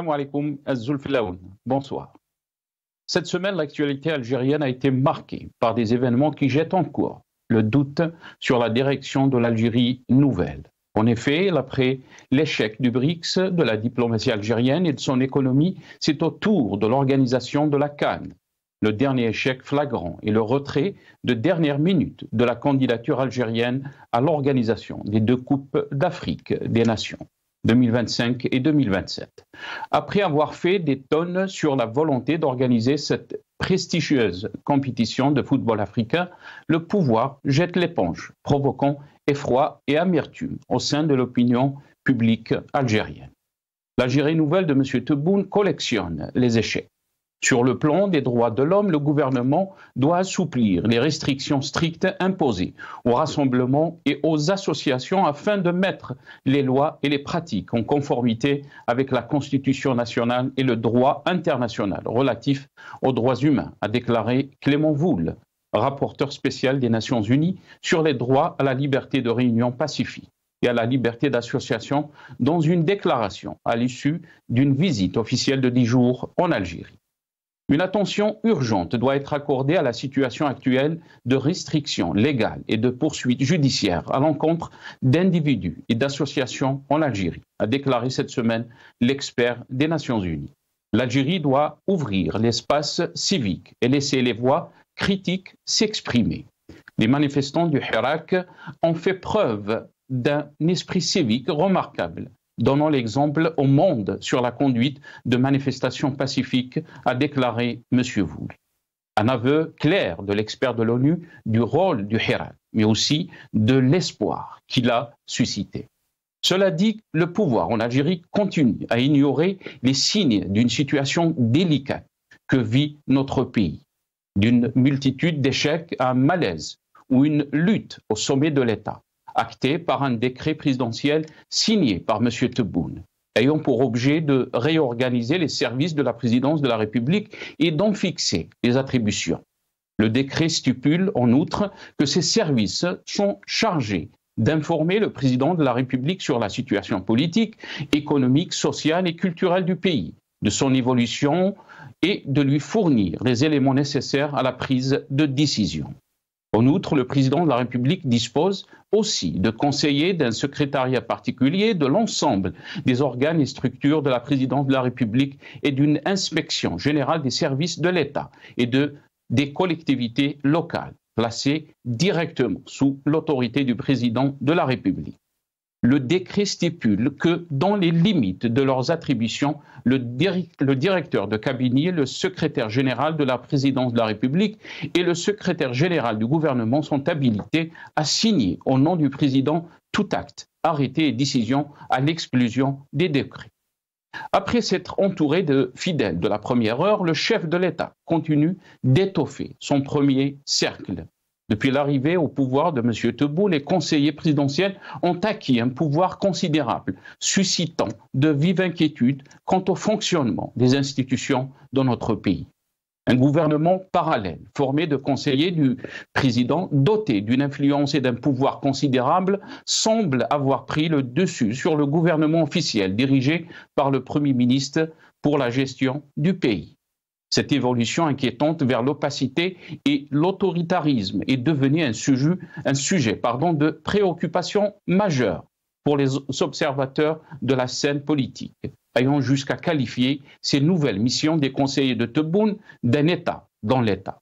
Salam alaikum, Az-Zulfilaoun. Bonsoir. Cette semaine, l'actualité algérienne a été marquée par des événements qui jettent en cours le doute sur la direction de l'Algérie nouvelle. En effet, après l'échec du BRICS, de la diplomatie algérienne et de son économie, c'est au tour de l'organisation de la CAN. Le dernier échec flagrant est le retrait de dernière minute de la candidature algérienne à l'organisation des deux Coupes d'Afrique des Nations 2025 et 2027. Après avoir fait des tonnes sur la volonté d'organiser cette prestigieuse compétition de football africain, le pouvoir jette l'éponge, provoquant effroi et amertume au sein de l'opinion publique algérienne. L'Algérie nouvelle de M. Tebboune collectionne les échecs. Sur le plan des droits de l'homme, le gouvernement doit assouplir les restrictions strictes imposées aux rassemblements et aux associations afin de mettre les lois et les pratiques en conformité avec la Constitution nationale et le droit international relatif aux droits humains, a déclaré Clément Woul, rapporteur spécial des Nations Unies sur les droits à la liberté de réunion pacifique et à la liberté d'association dans une déclaration à l'issue d'une visite officielle de 10 jours en Algérie. Une attention urgente doit être accordée à la situation actuelle de restrictions légales et de poursuites judiciaires à l'encontre d'individus et d'associations en Algérie, a déclaré cette semaine l'expert des Nations Unies. L'Algérie doit ouvrir l'espace civique et laisser les voix critiques s'exprimer. Les manifestants du Hirak ont fait preuve d'un esprit civique remarquable, donnant l'exemple au monde sur la conduite de manifestations pacifiques, a déclaré M. Woul. Un aveu clair de l'expert de l'ONU du rôle du Hirak, mais aussi de l'espoir qu'il a suscité. Cela dit, le pouvoir en Algérie continue à ignorer les signes d'une situation délicate que vit notre pays, d'une multitude d'échecs à un malaise ou une lutte au sommet de l'État, acté par un décret présidentiel signé par M. Tebboune, ayant pour objet de réorganiser les services de la présidence de la République et d'en fixer les attributions. Le décret stipule en outre que ces services sont chargés d'informer le président de la République sur la situation politique, économique, sociale et culturelle du pays, de son évolution et de lui fournir les éléments nécessaires à la prise de décision. En outre, le président de la République dispose aussi de conseillers d'un secrétariat particulier de l'ensemble des organes et structures de la présidence de la République et d'une inspection générale des services de l'État et des collectivités locales, placées directement sous l'autorité du président de la République. Le décret stipule que, dans les limites de leurs attributions, le directeur de cabinet, le secrétaire général de la présidence de la République et le secrétaire général du gouvernement sont habilités à signer au nom du président tout acte, arrêté et décision à l'exclusion des décrets. Après s'être entouré de fidèles de la première heure, le chef de l'État continue d'étoffer son premier cercle. Depuis l'arrivée au pouvoir de M. Tebboune, les conseillers présidentiels ont acquis un pouvoir considérable, suscitant de vives inquiétudes quant au fonctionnement des institutions dans notre pays. Un gouvernement parallèle, formé de conseillers du président, doté d'une influence et d'un pouvoir considérable, semble avoir pris le dessus sur le gouvernement officiel dirigé par le Premier ministre pour la gestion du pays. Cette évolution inquiétante vers l'opacité et l'autoritarisme est devenue un sujet de préoccupation majeure pour les observateurs de la scène politique, ayant jusqu'à qualifier ces nouvelles missions des conseillers de Tebboune d'un État dans l'État.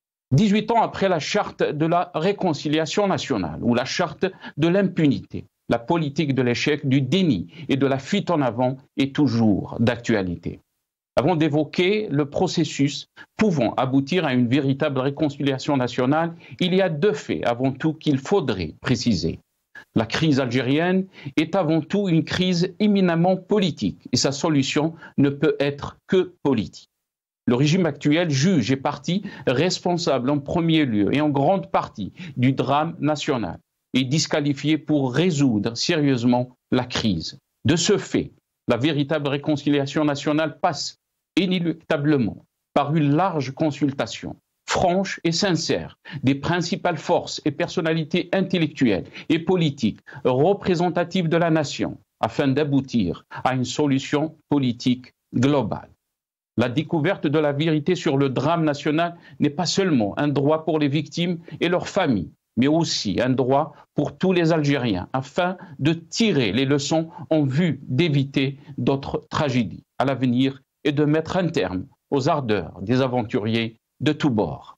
18 ans après la charte de la réconciliation nationale ou la charte de l'impunité, la politique de l'échec, du déni et de la fuite en avant est toujours d'actualité. Avant d'évoquer le processus pouvant aboutir à une véritable réconciliation nationale, il y a deux faits avant tout qu'il faudrait préciser. La crise algérienne est avant tout une crise éminemment politique et sa solution ne peut être que politique. Le régime actuel juge et partie responsable en premier lieu et en grande partie du drame national et disqualifié pour résoudre sérieusement la crise. De ce fait, la véritable réconciliation nationale passe inéluctablement par une large consultation franche et sincère des principales forces et personnalités intellectuelles et politiques représentatives de la nation afin d'aboutir à une solution politique globale. La découverte de la vérité sur le drame national n'est pas seulement un droit pour les victimes et leurs familles, mais aussi un droit pour tous les Algériens, afin de tirer les leçons en vue d'éviter d'autres tragédies à l'avenir et de mettre un terme aux ardeurs des aventuriers de tous bords.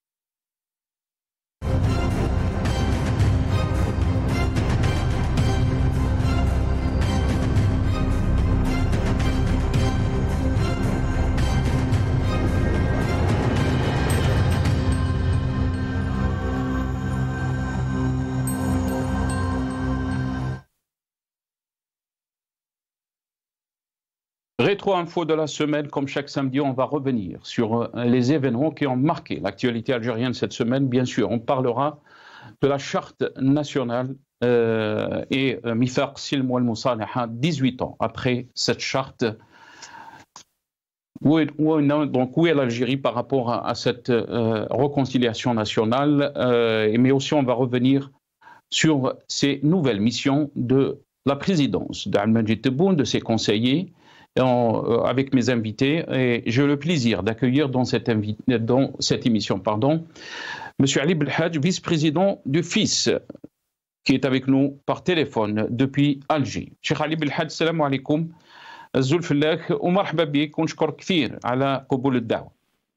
Rétro-info de la semaine, comme chaque samedi, on va revenir sur les événements qui ont marqué l'actualité algérienne cette semaine. Bien sûr, on parlera de la charte nationale et Mithaq Silm wal Musalaha, 18 ans après cette charte. Où est l'Algérie par rapport à cette réconciliation nationale, mais aussi on va revenir sur ces nouvelles missions de la présidence d'Al-Majid Tebboune, de ses conseillers, avec mes invités, et j'ai le plaisir d'accueillir dans cette émission, M. Ali Belhadj, vice-président du FIS, qui est avec nous par téléphone depuis Alger. Cheikh Ali Belhadj, salam alaikum, الزول فلاك ومرحبا بك ونشكرك كثير على قبول الدعوة.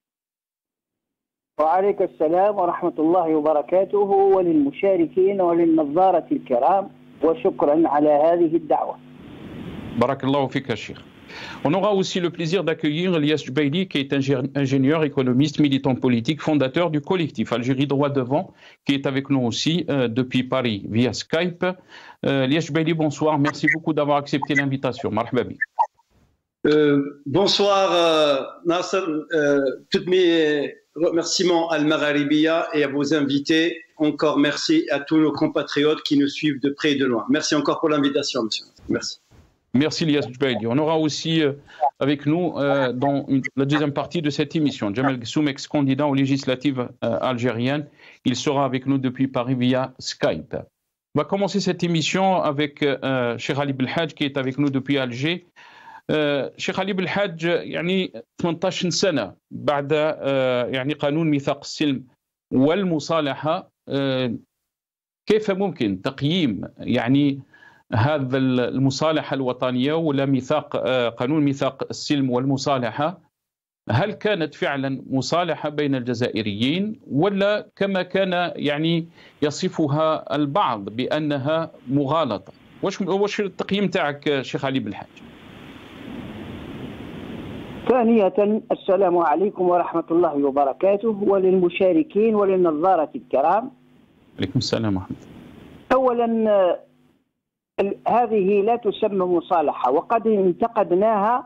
وعليك السلام ورحمة الله وبركاته وللمشاركين وللنظارة الكرام وشكرا على هذه الدعوة. بارك الله فيك يا شيخ. On aura aussi le plaisir d'accueillir Elias Jubaili, qui est ingénieur, économiste, militant politique, fondateur du collectif Algérie Droit Devant, qui est avec nous aussi depuis Paris via Skype. Elias Jubaili, bonsoir. Merci beaucoup d'avoir accepté l'invitation. Marhaba bik. Bonsoir Nasser. Tous mes remerciements à Al-Magharibiya et à vos invités. Encore merci à tous nos compatriotes qui nous suivent de près et de loin. Merci encore pour l'invitation, monsieur. Merci. Merci Elias Jubaili. On aura aussi avec nous dans la deuxième partie de cette émission Djamel Ghessoum, ex-candidat aux législatives algériennes. Il sera avec nous depuis Paris via Skype. On va commencer cette émission avec Cheikh Ali Belhadj qui est avec nous depuis Alger. Cheikh Ali Belhadj, يعني 18 سنة بعد يعني قانون ميثاق السلم والمصالحة، كيف ممكن تقييم يعني هذا المصالحة الوطنية ولا ميثاق قانون ميثاق السلم والمصالحة؟ هل كانت فعلا مصالحة بين الجزائريين ولا كما كان يعني يصفها البعض بأنها مغالطة؟ واش التقييم تاعك شيخ علي بالحاج؟ ثانية السلام عليكم ورحمة الله وبركاته وللمشاركين وللنظارة الكرام. عليكم السلام ورحمة الله. أولا هذه لا تسمى مصالحة، وقد انتقدناها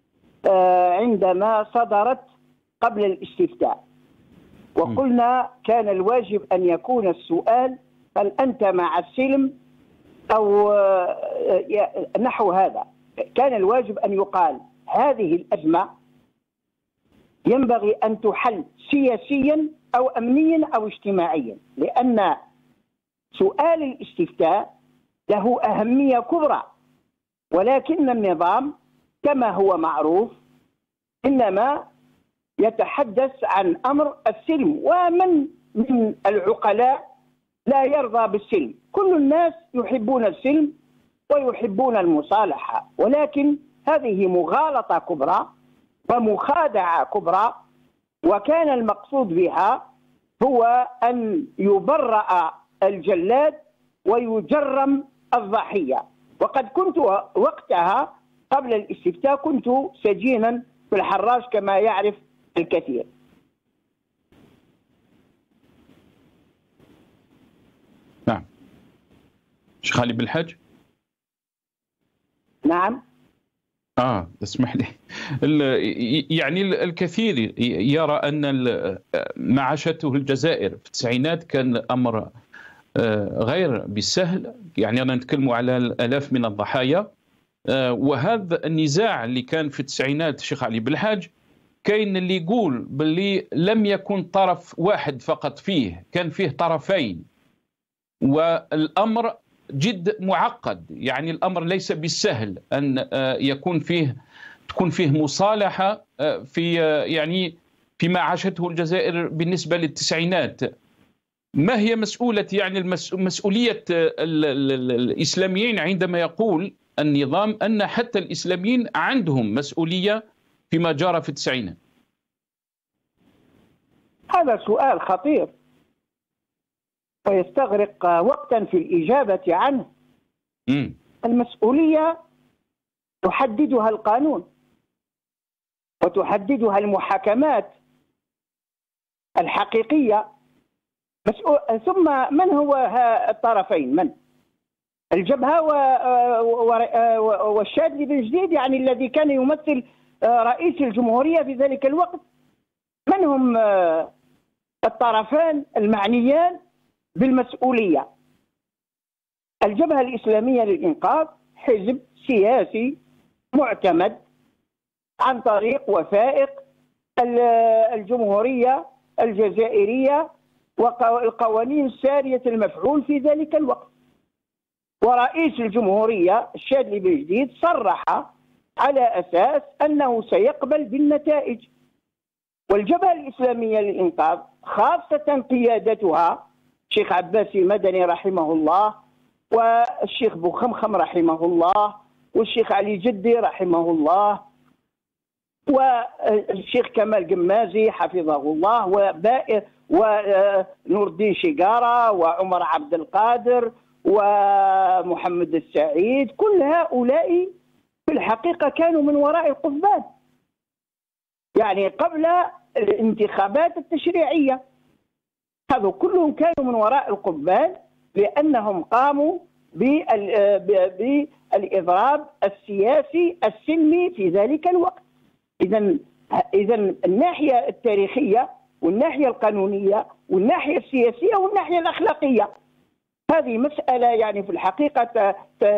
عندما صدرت قبل الاستفتاء، وقلنا كان الواجب أن يكون السؤال هل أنت مع السلم أو نحو هذا. كان الواجب أن يقال هذه الأزمة ينبغي أن تحل سياسيا أو أمنيا أو اجتماعيا، لأن سؤال الاستفتاء له أهمية كبرى، ولكن النظام كما هو معروف إنما يتحدث عن أمر السلم، ومن من العقلاء لا يرضى بالسلم؟ كل الناس يحبون السلم ويحبون المصالحة، ولكن هذه مغالطة كبرى ومخادعة كبرى، وكان المقصود بها هو أن يبرأ الجلاد ويجرم الضحية. وقد كنت وقتها قبل الاستفتاء كنت سجينا في الحراج كما يعرف الكثير. نعم. شيخ علي بالحاج. نعم. اسمح لي. يعني الكثير يرى أن ما عاشته الجزائر في التسعينات كان أمر غير بالسهل، يعني أنا نتكلم على الآلاف من الضحايا، وهذا النزاع اللي كان في التسعينات شيخ علي بالحاج كاين اللي يقول باللي لم يكن طرف واحد فقط فيه، كان فيه طرفين، والأمر جد معقد. يعني الأمر ليس بالسهل أن يكون فيه تكون فيه مصالحة في يعني فيما عاشته الجزائر بالنسبة للتسعينات. ما هي مسؤولة يعني مسؤولية الإسلاميين عندما يقول النظام أن حتى الإسلاميين عندهم مسؤولية فيما جرى في التسعينات؟ هذا سؤال خطير ويستغرق وقتا في الإجابة عنه. المسؤولية تحددها القانون وتحددها المحاكمات الحقيقية. ثم من هو الطرفين؟ من؟ الجبهة والشاذلي بن جديد، يعني الذي كان يمثل رئيس الجمهورية في ذلك الوقت. من هم الطرفان المعنيان بالمسؤولية؟ الجبهة الإسلامية للإنقاذ حزب سياسي معتمد عن طريق وثائق الجمهورية الجزائرية والقوانين سارية المفعول في ذلك الوقت. ورئيس الجمهورية الشاذلي بن جديد صرح على أساس أنه سيقبل بالنتائج. والجبهة الإسلامية للإنقاذ خاصة قيادتها الشيخ عباسي مدني رحمه الله، والشيخ بوخمخم رحمه الله، والشيخ علي جدي رحمه الله، والشيخ كمال قمازي حفظه الله، ونور الدين شقارة، وعمر عبد القادر، ومحمد السعيد. كل هؤلاء في الحقيقة كانوا من وراء القضبان، يعني قبل الانتخابات التشريعية. هذا كلهم كانوا من وراء القضبان لأنهم قاموا بالإضراب السياسي السلمي في ذلك الوقت. إذا الناحية التاريخية والناحية القانونية والناحية السياسية والناحية الأخلاقية، هذه مسألة يعني في الحقيقة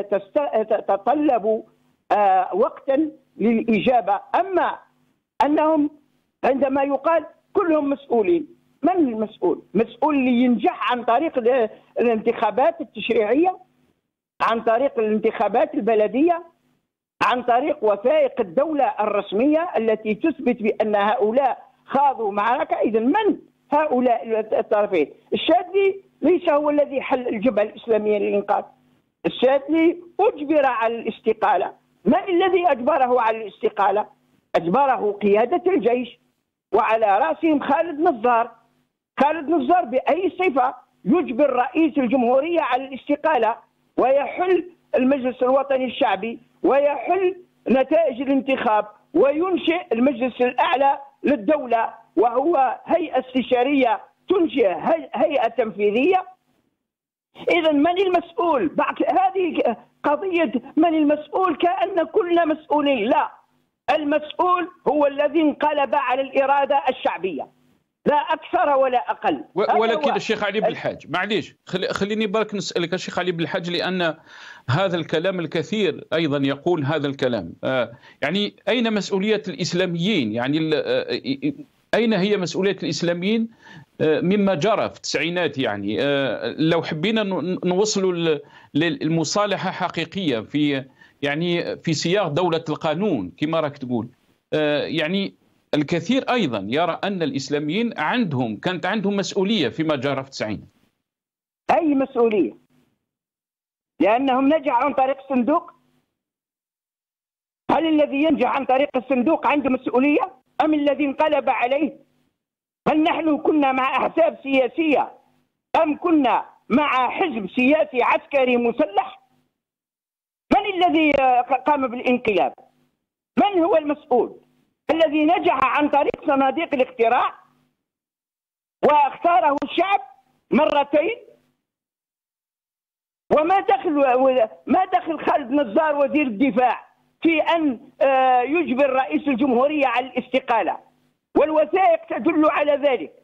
تتطلب وقتا للإجابة. أما أنهم عندما يقال كلهم مسؤولين، من المسؤول؟ مسؤول اللي ينجح عن طريق الانتخابات التشريعية، عن طريق الانتخابات البلدية، عن طريق وثائق الدولة الرسمية التي تثبت بأن هؤلاء خاضوا معركة. إذا من هؤلاء الطرفين؟ الشاذلي ليس هو الذي حل الجبهة الإسلامية للإنقاذ. الشاذلي أجبر على الاستقالة. من الذي أجبره على الاستقالة؟ أجبره قيادة الجيش، وعلى رأسهم خالد نزار. خالد نزار بأي صفة يجبر رئيس الجمهورية على الاستقالة ويحل المجلس الوطني الشعبي ويحل نتائج الانتخاب وينشئ المجلس الأعلى للدولة، وهو هيئة استشارية تنشئ هيئة تنفيذية؟ إذا من المسؤول؟ بعد هذه قضية من المسؤول كأن كلنا مسؤولين. لا، المسؤول هو الذي انقلب على الإرادة الشعبية، لا أكثر ولا أقل. ولكن الشيخ علي بالحاج، معليش خليني برك نسألك الشيخ علي بالحاج، لأن هذا الكلام الكثير أيضا يقول هذا الكلام. يعني أين مسؤولية الإسلاميين؟ يعني أين هي مسؤولية الإسلاميين مما جرى في التسعينات؟ يعني لو حبينا نوصلوا للمصالحة حقيقية في سياق دولة القانون كما راك تقول، يعني الكثير أيضا يرى أن الإسلاميين كانت عندهم مسؤولية فيما جرى في التسعينات. أي مسؤولية؟ لأنهم نجحوا عن طريق الصندوق. هل الذي ينجح عن طريق الصندوق عنده مسؤولية أم الذي انقلب عليه؟ هل نحن كنا مع أحزاب سياسية أم كنا مع حزب سياسي عسكري مسلح؟ من الذي قام بالانقلاب؟ من هو المسؤول؟ الذي نجح عن طريق صناديق الاقتراع واختاره الشعب مرتين. ما دخل خالد نزار وزير الدفاع في أن يجبر رئيس الجمهورية على الاستقالة، والوثائق تدل على ذلك.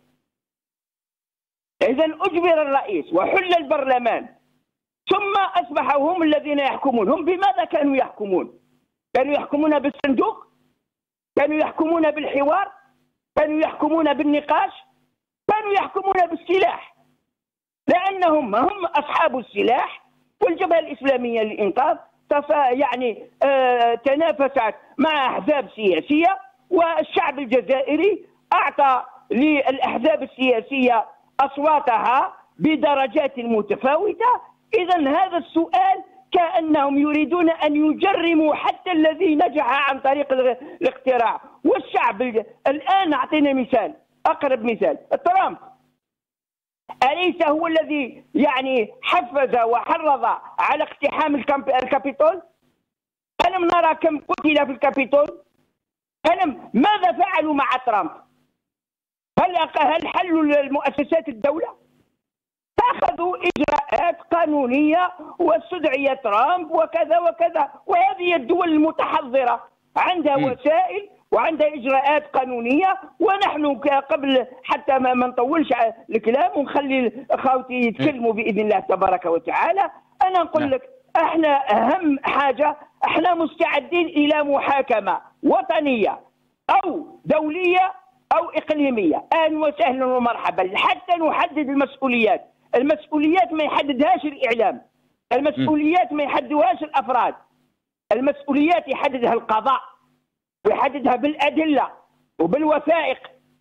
إذن أجبر الرئيس وحل البرلمان، ثم أصبحوا هم الذين يحكمون. هم بماذا كانوا يحكمون؟ كانوا يحكمون بالصندوق؟ كانوا يحكمون بالحوار؟ كانوا يحكمون بالنقاش؟ كانوا يحكمون بالسلاح، لأنهم هم أصحاب السلاح. والجبهة الإسلامية للإنقاذ يعني تنافست مع أحزاب سياسية، والشعب الجزائري أعطى للأحزاب السياسية أصواتها بدرجات متفاوتة. إذا هذا السؤال كأنهم يريدون أن يجرموا حتى الذي نجح عن طريق الاقتراع. والشعب الآن أعطينا مثال، أقرب مثال ترامب، أليس هو الذي يعني حفز وحرض على اقتحام الكابيتول؟ ألم نرى كم قتل في الكابيتول؟ ماذا فعلوا مع ترامب؟ هل حلوا المؤسسات الدولة؟ أخذوا إجراءات قانونية واستدعي ترامب وكذا وكذا. وهذه الدول المتحضرة عندها وسائل وعندها إجراءات قانونية، ونحن قبل حتى ما نطولش الكلام ونخلي أخوتي يتكلموا بإذن الله تبارك وتعالى، أنا نقول لك احنا أهم حاجة احنا مستعدين إلى محاكمة وطنية أو دولية أو إقليمية، أهلا وسهلا ومرحبا، حتى نحدد المسؤوليات. المسؤوليات ما يحددهاش الإعلام، المسؤوليات ما يحددوهاش الأفراد، المسؤوليات يحددها القضاء ويحددها بالأدلة وبالوثائق.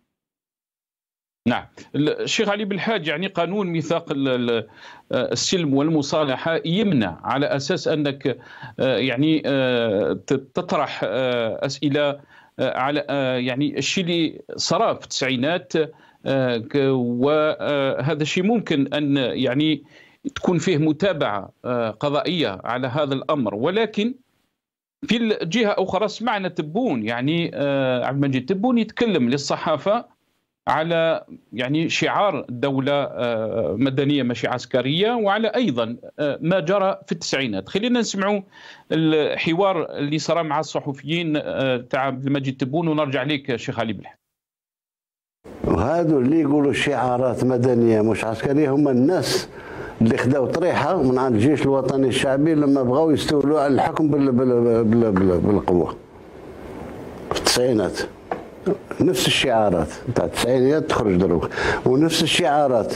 نعم. الشيخ علي بالحاج، يعني قانون ميثاق السلم والمصالحة يمنع على أساس أنك يعني تطرح أسئلة على يعني الشيء اللي صار في التسعينات، وهذا الشيء ممكن أن يعني تكون فيه متابعة قضائية على هذا الأمر. ولكن في الجهة أخرى سمعنا تبون، يعني عبد المجيد تبون يتكلم للصحافة على يعني شعار دولة مدنية ماشي عسكرية، وعلى أيضا ما جرى في التسعينات. خلينا نسمعوا الحوار اللي صار مع الصحفيين تاع عبد المجيد تبون ونرجع لك شيخ علي بالحاج. وهذو اللي يقولوا شعارات مدنية مش عسكرية هم الناس اللي خداو طريحة من عند الجيش الوطني الشعبي لما بغاو يستولوا على الحكم بالقوة في التسعينات. نفس الشعارات تاع التسعينات تخرج دروك، ونفس الشعارات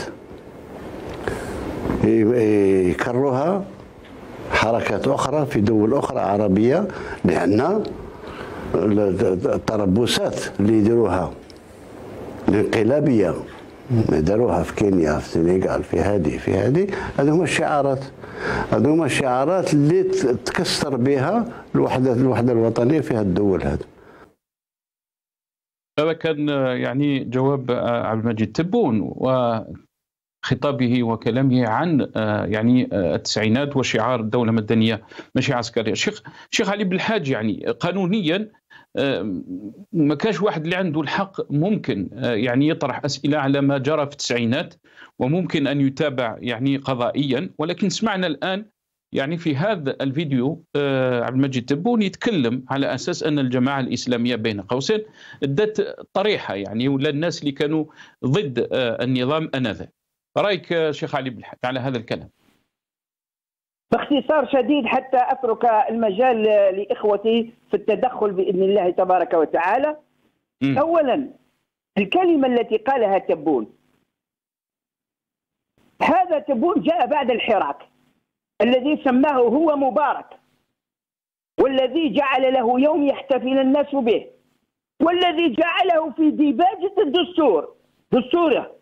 يكرروها حركات أخرى في دول أخرى عربية، لأن التربصات اللي يديروها الانقلابية داروها في كينيا، في السنغال، في هذه هذو هما الشعارات، هذو هما الشعارات اللي تكسر بها الوحدة الوطنية في هذه الدول. هذا كان يعني جواب عبد المجيد تبون وخطابه وكلامه عن يعني التسعينات وشعار الدولة مدنية ماشي عسكرية. شيخ علي بالحاج، يعني قانونيا ما كاش واحد اللي عنده الحق ممكن يعني يطرح أسئلة على ما جرى في التسعينات، وممكن أن يتابع يعني قضائيا. ولكن سمعنا الآن يعني في هذا الفيديو عبد المجيد تبون يتكلم على أساس أن الجماعة الإسلامية بين قوسين ادت طريحة يعني، ولا الناس اللي كانوا ضد النظام آنذاك. رأيك شيخ علي بالحاج على هذا الكلام؟ باختصار شديد حتى أترك المجال لإخوتي في التدخل بإذن الله تبارك وتعالى. أولا الكلمة التي قالها تبون، هذا تبون جاء بعد الحراك الذي سماه هو مبارك، والذي جعل له يوم يحتفل الناس به، والذي جعله في ديباجة الدستور دستوره.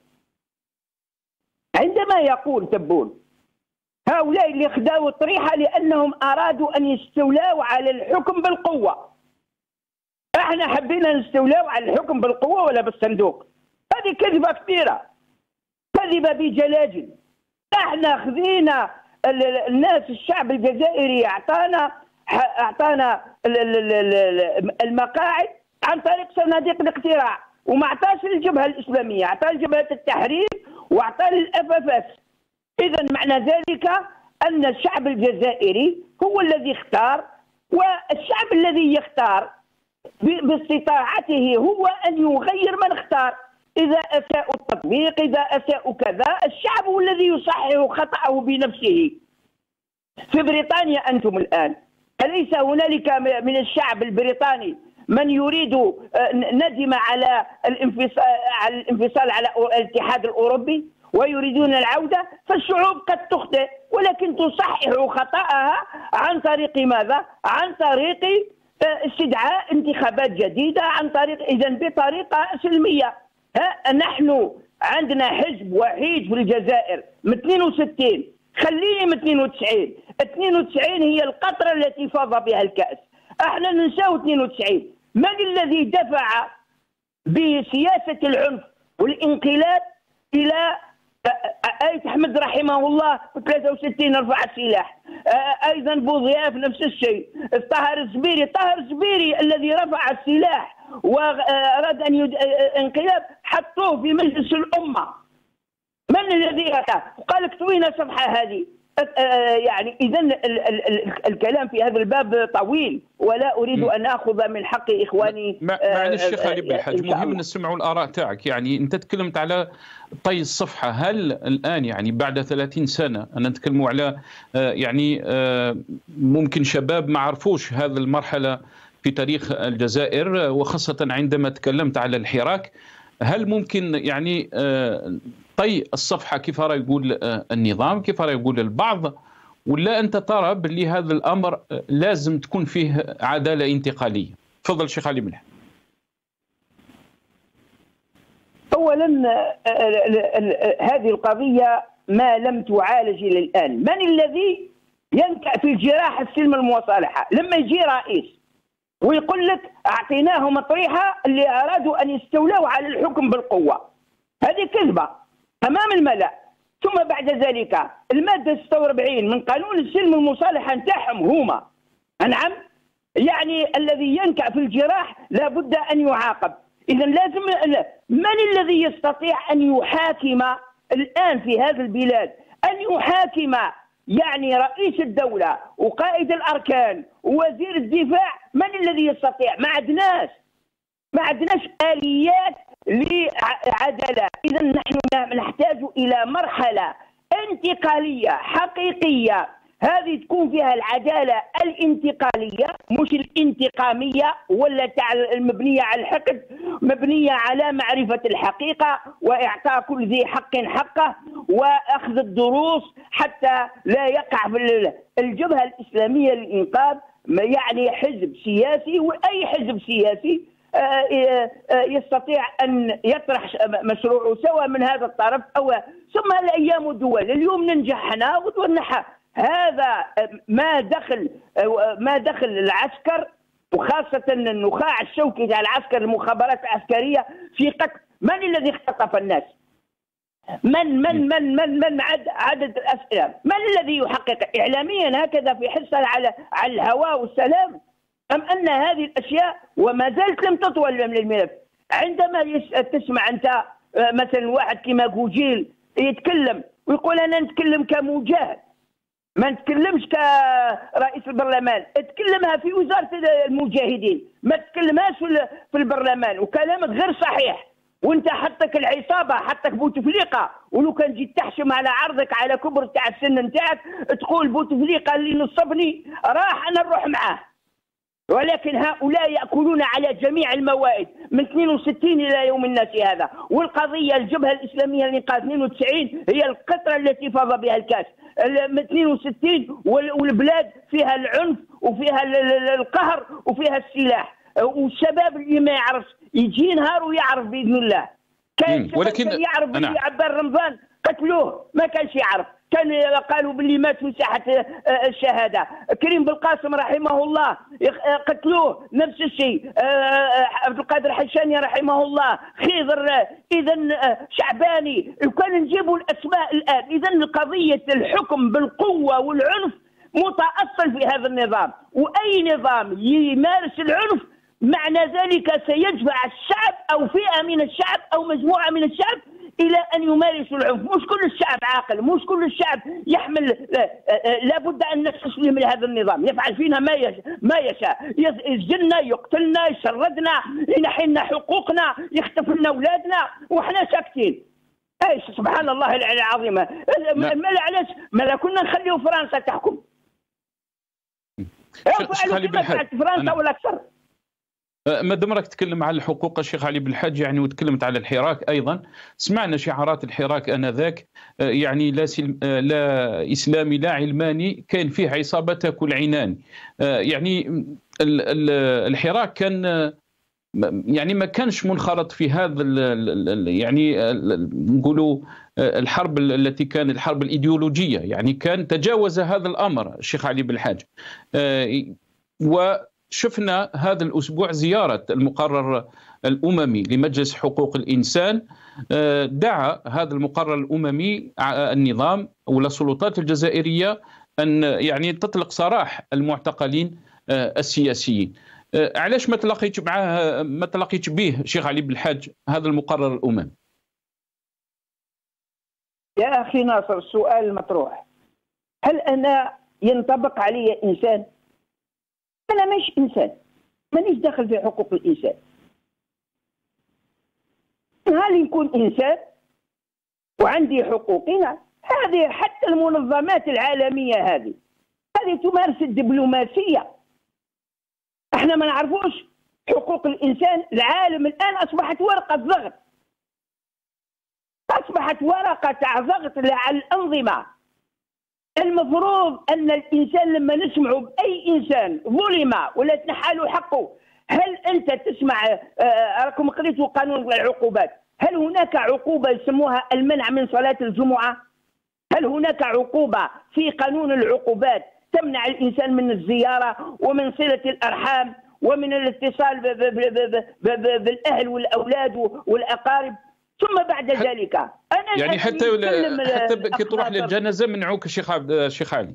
عندما يقول تبون هؤلاء اللي خداوا الطريحة لأنهم أرادوا أن يستولوا على الحكم بالقوة، احنا حبينا نستولوا على الحكم بالقوة ولا بالصندوق؟ هذه كذبة كبيرة، كذبة بجلاجل. احنا خذينا الناس، الشعب الجزائري اعطانا المقاعد عن طريق صناديق الاقتراع، وما اعطاش للجبهة الإسلامية، اعطى لجبهة التحرير واعطى للأفافاس. إذا معنى ذلك أن الشعب الجزائري هو الذي اختار، والشعب الذي يختار باستطاعته هو أن يغير من اختار. إذا أساءوا التطبيق، إذا أساءوا كذا، الشعب هو الذي يصحح خطأه بنفسه. في بريطانيا أنتم الآن أليس هنالك من الشعب البريطاني من يريد ندم على الانفصال على الاتحاد الأوروبي؟ ويريدون العودة، فالشعوب قد تخطئ ولكن تصحح خطأها عن طريق ماذا؟ عن طريق استدعاء انتخابات جديدة، عن طريق بطريقة سلمية. نحن عندنا حزب وحيد في الجزائر من 62، خليني من 92. 92 هي القطرة التي فاض بها الكأس، احنا ننساو 92. من الذي دفع بسياسة العنف والانقلاب إلى آية أحمد رحمه الله في 63 رفع السلاح، أيضا بوضياف نفس الشيء، طاهر الزبيري الذي رفع السلاح وأراد أن انقلاب، حطوه في مجلس الأمة. من الذي أتى وقال اكتبوا لنا الصفحة هذه؟ يعني إذا الكلام في هذا الباب طويل ولا أريد أن أخذ من حق إخواني. معلش شيخ علي بالحاج، مهم نسمعوا الآراء تاعك. يعني أنت تكلمت على طي الصفحة، هل الآن يعني بعد 30 سنة أنا نتكلموا على يعني ممكن شباب ما عرفوش هذه المرحلة في تاريخ الجزائر، وخاصة عندما تكلمت على الحراك، هل ممكن يعني طي الصفحة كيف راه يقول النظام، كيف راه يقول البعض، ولا أنت ترى باللي هذا الأمر لازم تكون فيه عدالة انتقالية؟ تفضل شيخ علي ملح. أولا هذه القضية ما لم تعالج إلى الآن. من الذي ينكأ في الجراح السلم المصالحة؟ لما يجي رئيس ويقول لك أعطيناهم طريحة اللي أرادوا أن يستولوا على الحكم بالقوة، هذه كذبة أمام الملأ. ثم بعد ذلك المادة 46 من قانون السلم المصالحة نتاعهم هما، نعم، يعني الذي ينكأ في الجراح لابد أن يعاقب. إذا لازم، من الذي يستطيع أن يحاكم الآن في هذه البلاد، أن يحاكم يعني رئيس الدولة وقائد الأركان ووزير الدفاع؟ من الذي يستطيع؟ ما عندناش آليات لعدالة. إذا نحن نحتاج إلى مرحلة انتقالية حقيقية، هذه تكون فيها العدالة الانتقالية مش الانتقامية ولا مبنية على الحقد، مبنية على معرفة الحقيقة وإعطاء كل ذي حق حقه وأخذ الدروس حتى لا يقع في الجبهة الإسلامية للإنقاذ يعني حزب سياسي، وأي حزب سياسي يستطيع أن يطرح مشروعه سواء من هذا الطرف أو ثم الأيام دول. اليوم ننجح هنا وتنحى، هذا ما دخل العسكر وخاصة النخاع الشوكي تاع العسكر، المخابرات العسكرية في قتل. من الذي اختطف الناس؟ من عدد الأسئلة؟ من الذي يحقق إعلاميا هكذا في حصة على الهواء والسلام؟ أم أن هذه الأشياء وما زالت لم تطول من الملف؟ عندما تسمع أنت مثلا واحد كما جوجيل يتكلم ويقول أنا نتكلم كمجاهد، ما نتكلمش كرئيس البرلمان، تكلمها في وزارة المجاهدين، ما تكلمهاش في البرلمان، وكلامك غير صحيح. وانت حطك العصابه، حطك بوتفليقه، ولو كان جيت تحشم على عرضك على كبر تاع السن نتاعك تقول بوتفليقه اللي نصبني راح انا نروح معاه. ولكن هؤلاء يأكلون على جميع الموائد من 62 إلى يوم الناس هذا. والقضية الجبهة الإسلامية لإنقاذ 92 هي القطرة التي فاض بها الكاس. من 62 والبلاد فيها العنف وفيها القهر وفيها السلاح، والشباب اللي ما يعرف يجي نهار ويعرف بإذن الله. كان ولكن يعرف باللي عبار رمضان قتلوه، ما كانش يعرف، كان قالوا باللي مات في ساحة الشهادة. كريم بالقاسم رحمه الله قتلوه، نفس الشيء. عبد القادر حشاني رحمه الله، خضر، إذا شعباني، وكان نجيبوا الأسماء الآن. إذا قضية الحكم بالقوة والعنف متأصل في هذا النظام، وأي نظام يمارس العنف معنى ذلك سيدفع الشعب أو فئة من الشعب أو مجموعة من الشعب إلى أن يمارسوا العنف. مش كل الشعب عاقل، مش كل الشعب يحمل، لابد أن نستسلم لهذا النظام، يفعل فينا ما يشاء، يسجننا، يقتلنا، يشردنا، ينحي لنا حقوقنا، يخطف لنا أولادنا وإحنا ساكتين. ايش سبحان الله العظيم. علاش ما كنا نخليو فرنسا تحكم؟ خلي بالحال فرنسا ولا أكثر. ما دام راك تتكلم على الحقوق الشيخ علي بالحاج يعني وتكلمت على الحراك ايضا، سمعنا شعارات الحراك انذاك يعني لا اسلامي لا علماني، كان فيه عصابه تاكل عنان. يعني الحراك كان يعني ما كانش منخرط في هذا يعني نقولوا الحرب التي كان الحرب الايديولوجيه، يعني كان تجاوز هذا الامر الشيخ علي بالحاج. وشفنا هذا الاسبوع زياره المقرر الاممي لمجلس حقوق الانسان، دعا هذا المقرر الاممي النظام ولا السلطات الجزائريه ان يعني تطلق سراح المعتقلين السياسيين. علاش ما تلاقيتش معاه، ما تلاقيتش به شيخ علي بالحاج هذا المقرر الاممي؟ يا اخي ناصر، السؤال المطروح، هل انا ينطبق علي انسان؟ انا مش انسان، مانيش داخل في حقوق الانسان. هل نكون انسان وعندي حقوقنا؟ هذه حتى المنظمات العالميه هذه تمارس الدبلوماسيه. احنا ما نعرفوش حقوق الانسان. العالم الان اصبحت ورقه ضغط، اصبحت ورقه ضغط على الانظمه. المفروض ان الانسان لما نسمعوا باي انسان ظلم ولا تنحى له حقه، هل انت تسمع راكم قريتوا قانون العقوبات؟ هل هناك عقوبه يسموها المنع من صلاه الجمعه؟ هل هناك عقوبه في قانون العقوبات تمنع الإنسان من الزيارة ومن صلة الأرحام ومن الاتصال بالأهل والأولاد والأقارب؟ ثم بعد ذلك أنا يعني حتى كي تروح للجنازة منعوك الشيخ علي؟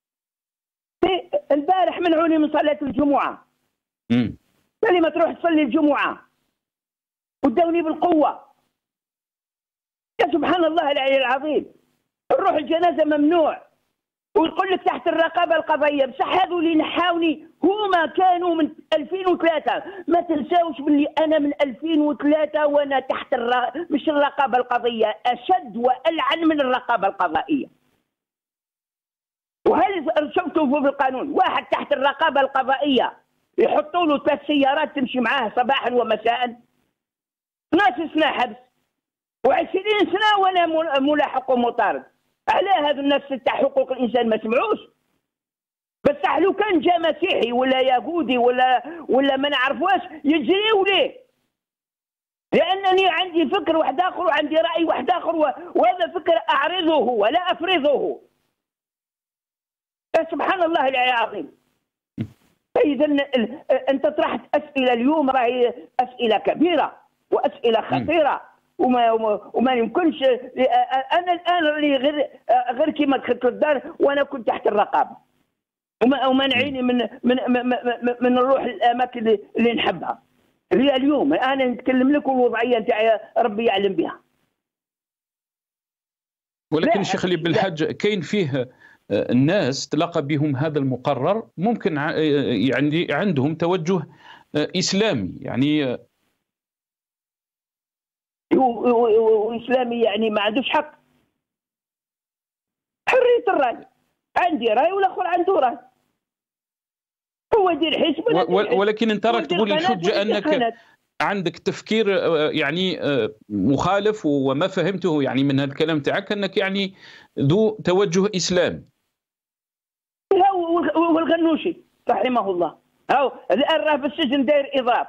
البارح منعوني من صلاة الجمعة. قال ما تروح تصلي الجمعة ودوني بالقوة. يا سبحان الله العلي العظيم، نروح الجنازة ممنوع ويقول لك تحت الرقابه القضائيه. بصح هذو اللي نحاوني هما كانوا من 2003. ما تنساوش باللي انا من 2003 وانا تحت مش الرقابه القضائيه، اشد والعن من الرقابه القضائيه. وهل شفتوا في القانون واحد تحت الرقابه القضائيه يحطوا له 3 سيارات تمشي معاه صباحا ومساء؟ ناس سنه حبس و20 سنه وانا ملاحق ومطارد. على هذا الناس تاع حقوق الانسان ما سمعوش؟ بس لو كان جا مسيحي ولا يهودي ولا ما نعرفوش يجريوا ليه؟ لانني عندي فكر واحد اخر وعندي راي واحد اخر، وهذا فكر اعرضه ولا افرضه. سبحان الله العظيم. اذا انت طرحت اسئله اليوم راهي اسئله كبيره واسئله خطيره وما يمكنش. انا الان غير كيما دخلت للدار وانا كنت تحت الرقابه ومنعيني من نروح الاماكن اللي نحبها. هي اليوم انا نتكلم لك الوضعيه نتاعي ربي يعلم بها. ولكن الشيخ علي بالحاج كاين فيه الناس تلاقى بهم هذا المقرر ممكن يعني عندهم توجه اسلامي، يعني واسلامي يعني ما عندوش حق. حريه الراي، عندي راي والاخر عنده راي، هو يدير حزب. ولكن انت راك تقول الحجه انك عندك تفكير يعني مخالف، وما فهمته يعني من هذا الكلام تاعك انك يعني ذو توجه اسلامي. والغنوشي رحمه الله هاو الان راه في السجن داير اضراب،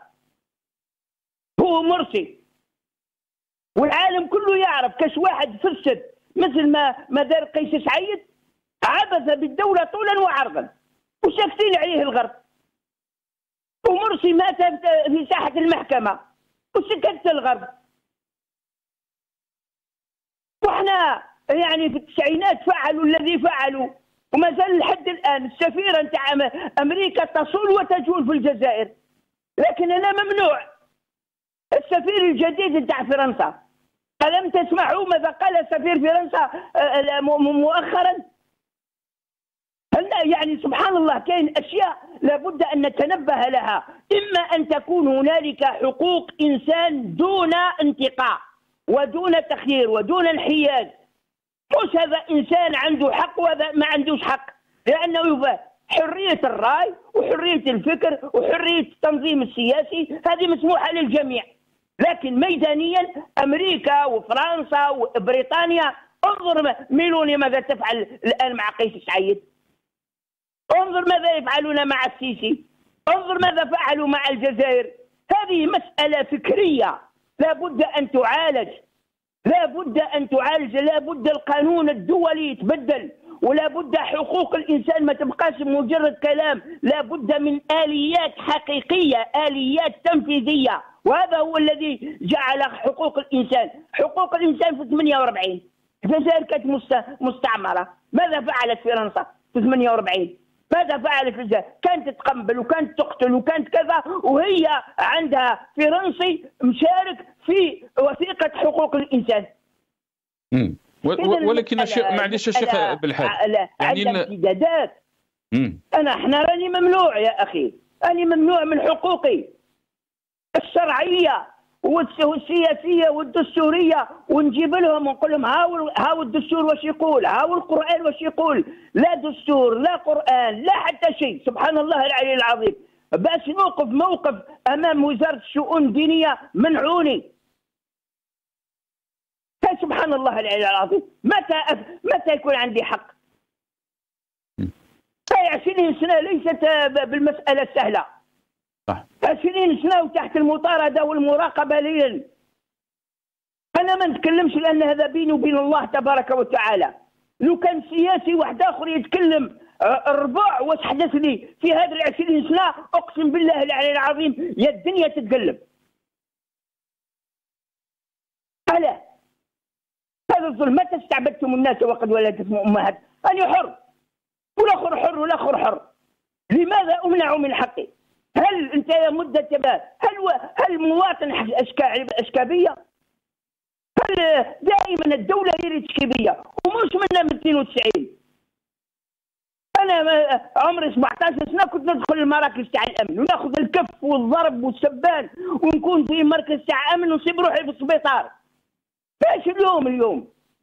هو مرسي، والعالم كله يعرف كاش واحد فسد مثل ما دار قيس سعيد، عبث بالدوله طولا وعرضا وساكتين عليه الغرب. ومرسي مات في ساحه المحكمه وسكت الغرب. واحنا يعني في التسعينات فعلوا الذي فعلوا، وما زال لحد الان السفيره نتاع امريكا تصول وتجول في الجزائر، لكن انا ممنوع. السفير الجديد نتاع فرنسا، ألم تسمعوا ماذا قال سفير فرنسا مؤخرا؟ يعني سبحان الله كاين اشياء لابد ان نتنبه لها. اما ان تكون هنالك حقوق انسان دون انتقاء ودون تخيير ودون انحياز، مش هذا انسان عنده حق وهذا ما عندوش حق، لانه حرية الرأي وحرية الفكر وحرية التنظيم السياسي، هذه مسموحة للجميع. لكن ميدانيا أمريكا وفرنسا وبريطانيا، انظر ميلوني ماذا تفعل الآن مع قيس سعيد، انظر ماذا يفعلون مع السيسي، انظر ماذا فعلوا مع الجزائر. هذه مسألة فكرية لا بد أن تعالج، لا بد أن تعالج، لا بد القانون الدولي يتبدل، ولا بد حقوق الإنسان ما تبقاش مجرد كلام، لا بد من آليات حقيقية، آليات تنفيذية. وهذا هو الذي جعل حقوق الإنسان. حقوق الإنسان في 48 الجزائر كانت مستعمرة، ماذا فعلت فرنسا في 48؟ ماذا فعلت الجزائر؟ كانت تقنبل وكانت تقتل وكانت كذا، وهي عندها فرنسي مشارك في وثيقة حقوق الإنسان. ولكن معلش الشيخ بالحاج يعني امتدادات. احنا راني ممنوع يا اخي، راني ممنوع من حقوقي الشرعيه والسياسيه والدستوريه، ونجيب لهم ونقول لهم هاو الدستور واش يقول، هاو القران واش يقول. لا دستور لا قران لا حتى شيء، سبحان الله العلي العظيم. باش نوقف موقف امام وزاره الشؤون الدينيه منعوني. سبحان الله العلي العظيم. متى يكون عندي حق؟ 20 سنة ليست بالمسألة السهلة. 20 سنة وتحت المطاردة والمراقبة ليلا. أنا ما نتكلمش لأن هذا بيني وبين الله تبارك وتعالى. لو كان سياسي واحد آخر يتكلم الربع واش حدث لي في هذه 20 سنة، أقسم بالله العلي العظيم يا الدنيا تتقلب. علاه؟ هذا الظلم. متى استعبدتم الناس وقد ولدتهم امهات؟ انا حر والاخر حر والاخر حر. لماذا امنع من حقي؟ هل انت يا مده هل مواطن اشكابيه؟ هل دائما الدوله هي اللي تشكيبيه ومش منا من 92؟ انا عمري 17 سنه كنت ندخل المراكز تاع الامن وناخذ الكف والضرب والسبان، ونكون في مركز تاع امن ونصيب روحي في السبيطار. ايش اليوم؟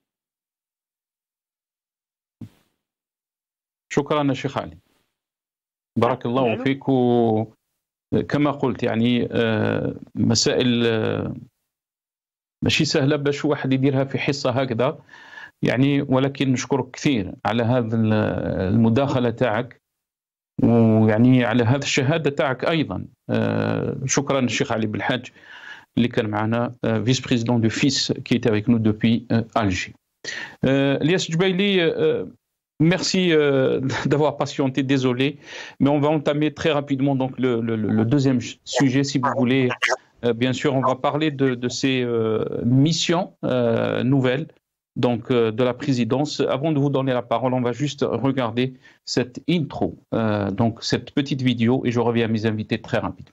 شكرا شيخ علي، بارك الله فيك. وكما قلت يعني مسائل ماشي سهله باش واحد يديرها في حصه هكذا يعني، ولكن نشكرك كثير على هذا المداخله تاعك، ويعني على هذه الشهاده تاعك ايضا. شكرا الشيخ علي بالحاج اللي كان معنا, vice-président de FIS, qui est avec nous depuis Alger. Elias Djoubaili, merci d'avoir patienté, désolé, mais on va entamer très rapidement donc le deuxième sujet, si vous voulez. Bien sûr, on va parler de ces missions nouvelles donc, de la présidence. Avant de vous donner la parole, on va juste regarder cette intro, donc cette petite vidéo, et je reviens à mes invités très rapidement.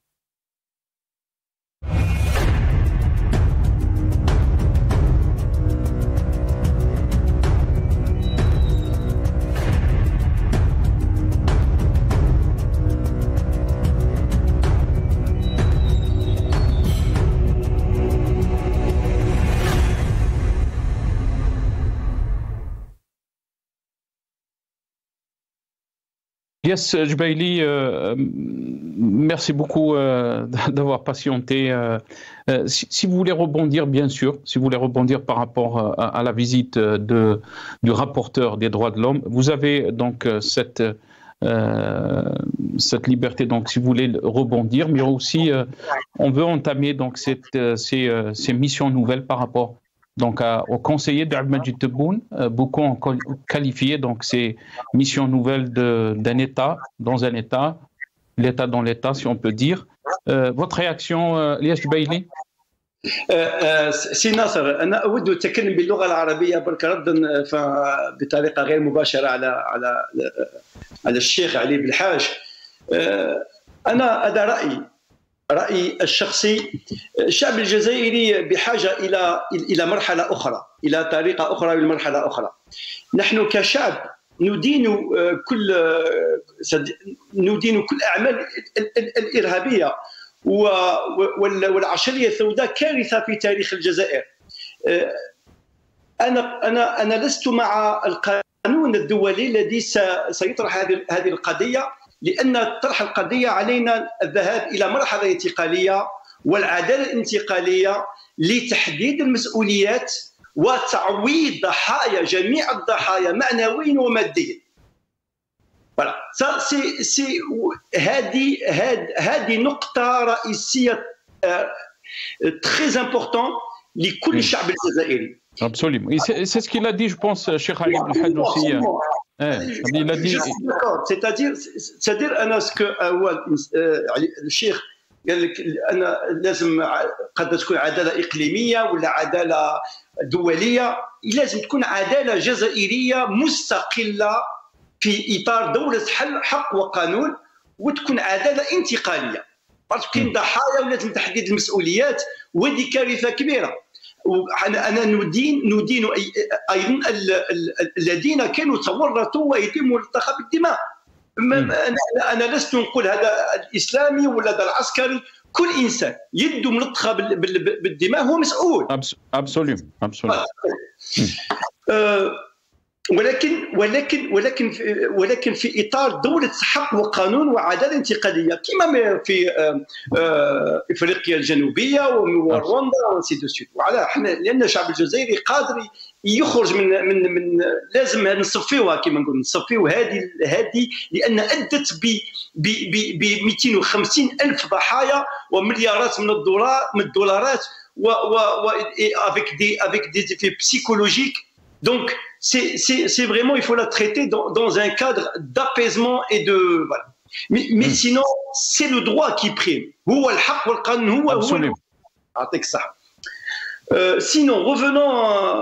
Yes, Djoubaili, merci beaucoup d'avoir patienté. Si vous voulez rebondir, bien sûr, si vous voulez rebondir par rapport à la visite du rapporteur des droits de l'homme, vous avez donc cette liberté, donc si vous voulez rebondir, mais aussi on veut entamer donc ces missions nouvelles par rapport donc au conseiller d'Abdelmadjid Tebboune. Beaucoup ont qualifié donc ces missions nouvelles d'un État dans un État, l'État dans l'État, si on peut dire. Votre réaction, Elias Djoubaili? سي ناصر، انا اود التكلم باللغه العربيه برك ردا بطريقه غير مباشره على الشيخ علي بالحاج. هذا رأيي الشخصي. الشعب الجزائري بحاجة إلى مرحلة أخرى، إلى طريقة أخرى بالمرحلة أخرى. نحن كشعب ندين كل أعمال الإرهابية والعشرية السوداء كارثة في تاريخ الجزائر. أنا لست مع القانون الدولي الذي سيطرح هذه القضية، لأن طرح القضية علينا الذهاب إلى مرحلة انتقالية والعدالة الانتقالية لتحديد المسؤوليات وتعويض ضحايا جميع الضحايا معنويا وماديا. Voilà. Ça, هذه نقطة رئيسية très importante لكل الشعب الجزائري. Absolument. C'est ce qu'il a dit, je pense, Cheikh Ali Al-Hajj aussi. Il a dit. C'est-à-dire أنا هو الشيخ قال لك أنا لازم قد تكون عدالة إقليمية ولا عدالة دولية، لازم تكون عدالة جزائرية مستقلة في إطار دولة حق وقانون، وتكون عدالة انتقالية. باسكو كاين ضحايا ولازم تحديد المسؤوليات، وهذه كارثة كبيرة. أنا ندين أيضا الذين كانوا تورطوا وأيديهم ملطخة بالدماء. أنا لست نقول هذا الإسلامي ولا هذا العسكري، كل إنسان يده ملطخة بالدماء هو مسؤول. ولكن في اطار دوله حق وقانون وعداله انتقاليه كما في افريقيا الجنوبيه ورواندا وسي دو سود. وعلى احنا لان الشعب الجزائري قادر يخرج من لازم نصفيوها كما نقول، نصفيو هذه لان ادت ب 250 الف ضحايا ومليارات من الدولارات و avec des effets psychologiques. Donc c'est vraiment, il faut la traiter dans un cadre d'apaisement et de voilà. Mais sinon c'est le droit qui prime. هو الحق والقانون هو يعطيك الصحة. Sinon revenons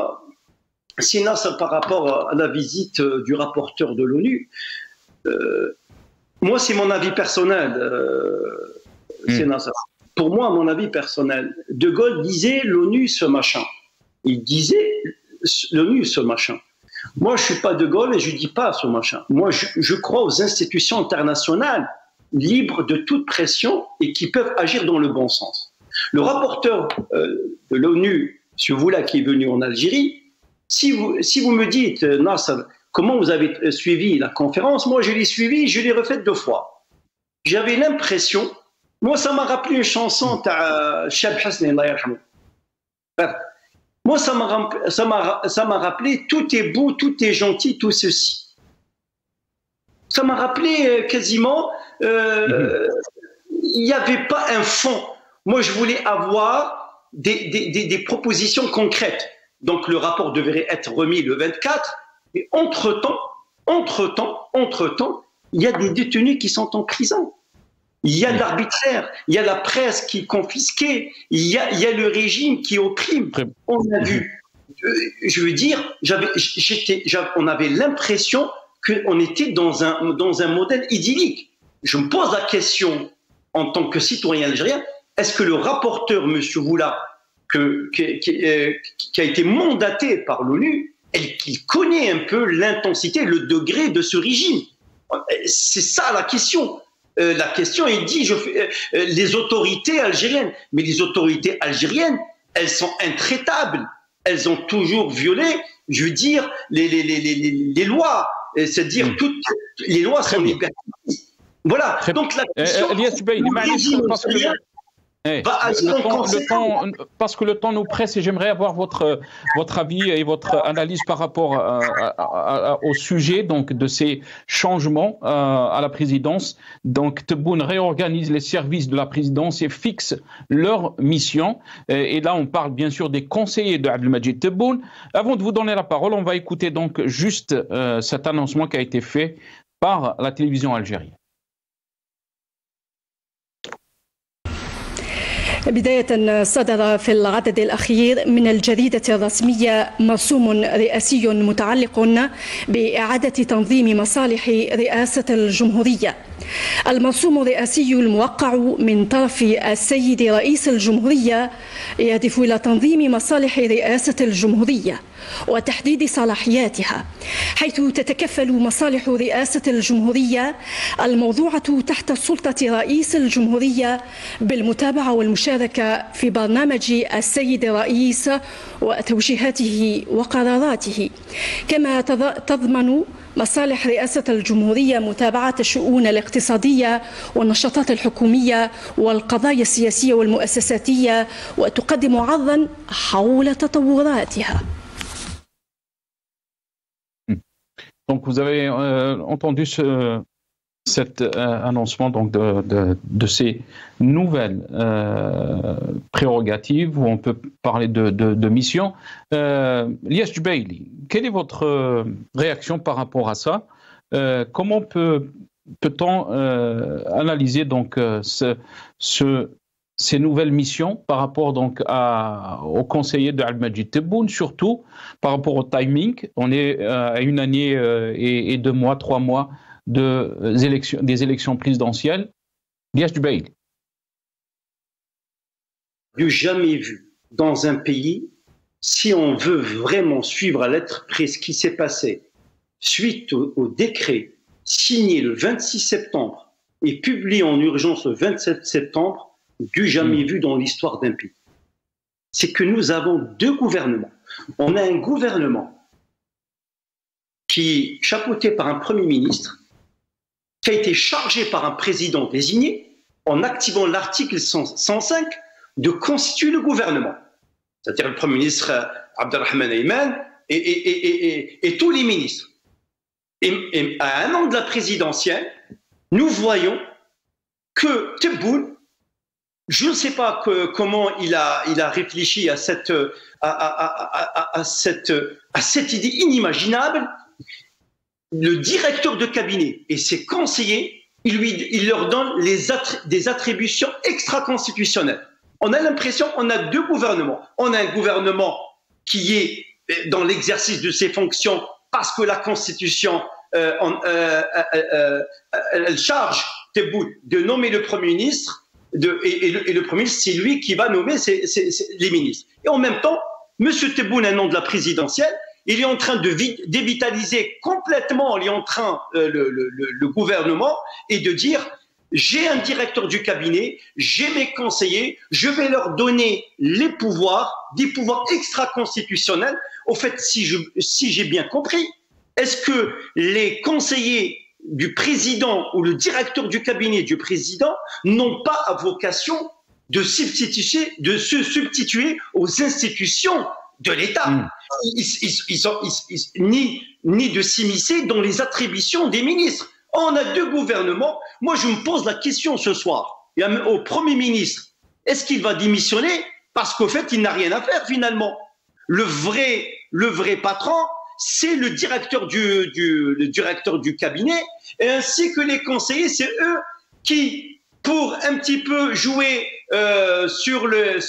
par rapport à la visite du rapporteur de l'ONU. Moi c'est mon avis personnel. Pour moi, mon avis personnel, De Gaulle disait l'ONU ce machin. Il disait l'ONU ce machin. Moi, je ne suis pas De Gaulle et je ne dis pas ce machin. Moi, je crois aux institutions internationales libres de toute pression et qui peuvent agir dans le bon sens. Le rapporteur de l'ONU, celui-là qui est venu en Algérie, si vous me dites, Nasser, comment vous avez suivi la conférence, moi je l'ai suivi, je l'ai refaite 2 fois. J'avais l'impression, moi ça m'a rappelé une chanson de Cheb Hasni, Allah yarhamou. Moi, ça m'a rappelé tout est beau, tout est gentil, tout ceci. Ça m'a rappelé quasiment, il n'y avait pas un fond. Moi, je voulais avoir des propositions concrètes. Donc, le rapport devrait être remis le 24. Et entre-temps, il y a des détenus qui sont en prison. Il y a l'arbitraire, il y a la presse qui est confisquée, il y a le régime qui opprime. On a vu, je veux dire, on avait l'impression qu'on était dans un modèle idyllique. Je me pose la question, en tant que citoyen algérien, est-ce que le rapporteur, M. Voula, qui a été mandaté par l'ONU, qu'il connaît un peu l'intensité, le degré de ce régime? C'est ça la question. La question est dit, les autorités algériennes, mais les autorités algériennes, elles sont intraitables, elles ont toujours violé, je veux dire, les lois, c'est-à-dire toutes les lois sont liberticides. Voilà. Donc la question. Parce que le temps nous presse et j'aimerais avoir votre avis et votre analyse par rapport au sujet donc de ces changements à la présidence. Donc Tebboune réorganise les services de la présidence et fixe leur mission. Et là, on parle bien sûr des conseillers de Abdelmadjid Tebboune. Avant de vous donner la parole, on va écouter donc juste cet annoncement qui a été fait par la télévision algérienne. بداية صدر في العدد الأخير من الجريدة الرسمية مرسوم رئاسي متعلق بإعادة تنظيم مصالح رئاسة الجمهورية. المرسوم الرئاسي الموقع من طرف السيد رئيس الجمهورية يهدف إلى تنظيم مصالح رئاسة الجمهورية وتحديد صلاحياتها، حيث تتكفل مصالح رئاسة الجمهورية الموضوعة تحت سلطة رئيس الجمهورية بالمتابعة والمشاركة في برنامج السيد الرئيس وتوجيهاته وقراراته، كما تضمن مصالح رئاسة الجمهورية متابعة الشؤون الاقتصادية والنشاطات الحكومية والقضايا السياسية والمؤسساتية، وتقدم عرضا حول تطوراتها. Donc vous avez entendu cet annoncement donc de ces nouvelles prérogatives où on peut parler de mission. Liash Jubaili, quelle est votre réaction par rapport à ça? Comment peut-on analyser donc ces nouvelles missions par rapport donc au conseiller de Al-Majid Tebboune, surtout par rapport au timing? On est à une année et 2 mois, 3 mois des élections présidentielles. Liash Jubaili. Du jamais vu dans un pays, si on veut vraiment suivre à lettre près ce qui s'est passé suite au décret signé le 26 septembre et publié en urgence le 27 septembre, du jamais vu dans l'histoire d'un pays. C'est que nous avons 2 gouvernements. On a un gouvernement qui est chapeauté par un Premier ministre, qui a été chargé par un président désigné, en activant l'article 105, de constituer le gouvernement. C'est-à-dire le Premier ministre Abdelrahman Ayman et tous les ministres. Et à 1 an de la présidentielle, nous voyons que Tebboune, je ne sais pas comment il a réfléchi à cette idée inimaginable. Le directeur de cabinet et ses conseillers, il leur donne des attributions extra-constitutionnelles. On a l'impression qu'on a 2 gouvernements. On a un gouvernement qui est dans l'exercice de ses fonctions parce que la Constitution elle charge Tebboune de nommer le Premier ministre. Et le Premier ministre, c'est lui qui va nommer les ministres. Et en même temps, M. Tebboune, un nom de la présidentielle, il est en train de dévitaliser complètement le gouvernement et de dire j'ai un directeur du cabinet, j'ai mes conseillers, je vais leur donner les pouvoirs, des pouvoirs extra-constitutionnels. Au fait, si j'ai bien compris, est-ce que les conseillers du président ou le directeur du cabinet du président n'ont pas à vocation de se substituer aux institutions de l'État, ni de s'immiscer dans les attributions des ministres. On a 2 gouvernements. Moi, je me pose la question ce soir au Premier ministre, est-ce qu'il va démissionner parce qu'au fait, il n'a rien à faire finalement? Le vrai patron, c'est le directeur du cabinet, et ainsi que les conseillers, c'est eux qui, pour un petit peu jouer sur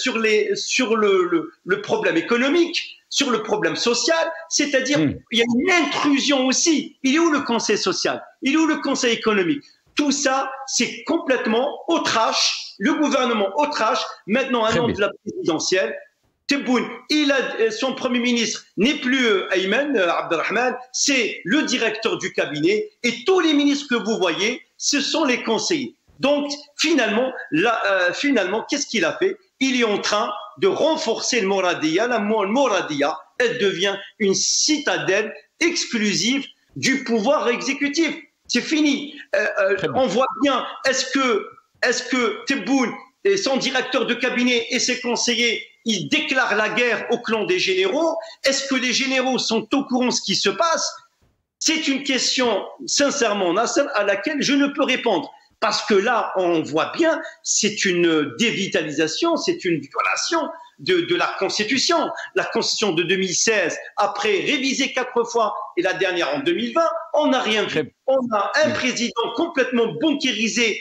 le problème économique, sur le problème social, c'est-à-dire il y a une intrusion aussi. Il est où le conseil social? Il est où le conseil économique? Tout ça, c'est complètement au trash, le gouvernement au trash. Maintenant, un an de la présidentielle, Tebboune, son Premier ministre n'est plus Ayman Abdelrahman, c'est le directeur du cabinet, et tous les ministres que vous voyez, ce sont les conseillers. Donc finalement, qu'est-ce qu'il a fait? Il est en train de renforcer le Moradia. Le Moradia, elle devient une citadelle exclusive du pouvoir exécutif. C'est fini. On voit bien, est-ce que Tebboune et son directeur de cabinet et ses conseillers, ils déclarent la guerre au clan des généraux? Est-ce que les généraux sont au courant de ce qui se passe? C'est une question, sincèrement, Nasser, à laquelle je ne peux répondre. Parce que là, on voit bien, c'est une dévitalisation, c'est une violation de la Constitution. La Constitution de 2016, après révisée 4 fois, et la dernière en 2020, on n'a rien vu. On a un président complètement banquirisé,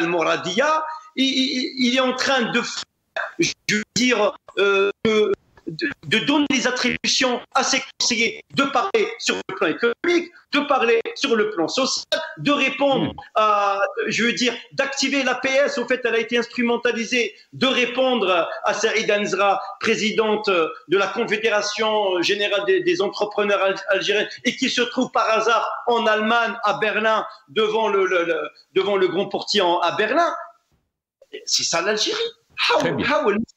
Al-Moradia. Il est en train de de donner des attributions à ses conseillers, de parler sur le plan économique, de parler sur le plan social, de répondre à, je veux dire, d'activer l'APS, au fait, elle a été instrumentalisée, de répondre à Saïd Anzra, présidente de la Confédération générale des entrepreneurs algériens, et qui se trouve par hasard en Allemagne, à Berlin, devant le grand portier à Berlin. C'est ça l'Algérie. Très bien.